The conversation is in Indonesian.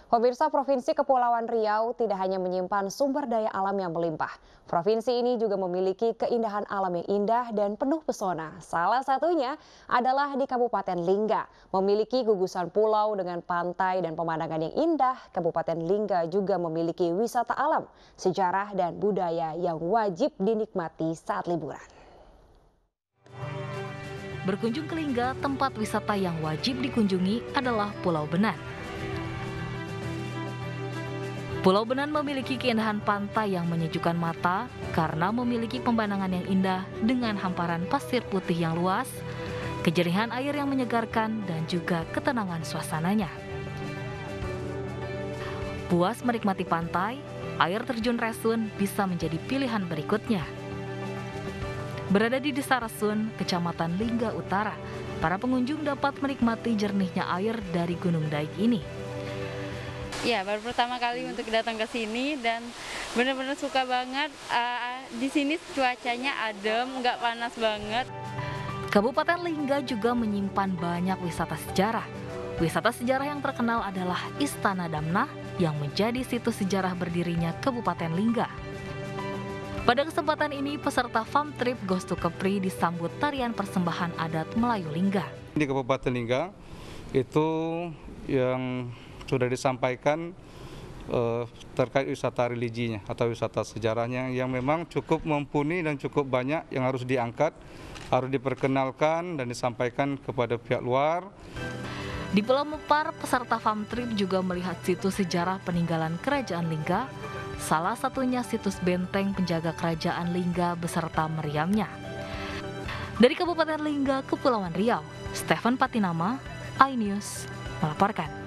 Pemirsa, Provinsi Kepulauan Riau tidak hanya menyimpan sumber daya alam yang melimpah. Provinsi ini juga memiliki keindahan alam yang indah dan penuh pesona. Salah satunya adalah di Kabupaten Lingga. Memiliki gugusan pulau dengan pantai dan pemandangan yang indah, Kabupaten Lingga juga memiliki wisata alam, sejarah dan budaya yang wajib dinikmati saat liburan. Berkunjung ke Lingga, tempat wisata yang wajib dikunjungi adalah Pulau Benan. Pulau Benan memiliki keindahan pantai yang menyejukkan mata karena memiliki pemandangan yang indah dengan hamparan pasir putih yang luas, kejernihan air yang menyegarkan, dan juga ketenangan suasananya. Puas menikmati pantai, air terjun Resun bisa menjadi pilihan berikutnya. Berada di Desa Resun, Kecamatan Lingga Utara, para pengunjung dapat menikmati jernihnya air dari Gunung Daik ini. Ya, baru pertama kali untuk datang ke sini dan benar-benar suka banget. Di sini cuacanya adem, nggak panas banget. Kabupaten Lingga juga menyimpan banyak wisata sejarah. Wisata sejarah yang terkenal adalah Istana Damnah yang menjadi situs sejarah berdirinya Kabupaten Lingga. Pada kesempatan ini, peserta farm trip Ghost to Kepri disambut tarian persembahan adat Melayu Lingga. Di Kabupaten Lingga itu yang sudah disampaikan terkait wisata religinya atau wisata sejarahnya yang memang cukup mumpuni dan cukup banyak yang harus diangkat, harus diperkenalkan dan disampaikan kepada pihak luar. Di Pulau Mempar, peserta farm trip juga melihat situs sejarah peninggalan Kerajaan Lingga, salah satunya situs benteng penjaga Kerajaan Lingga beserta meriamnya. Dari Kabupaten Lingga, Kepulauan Riau, Stephen Patinama, iNews melaporkan.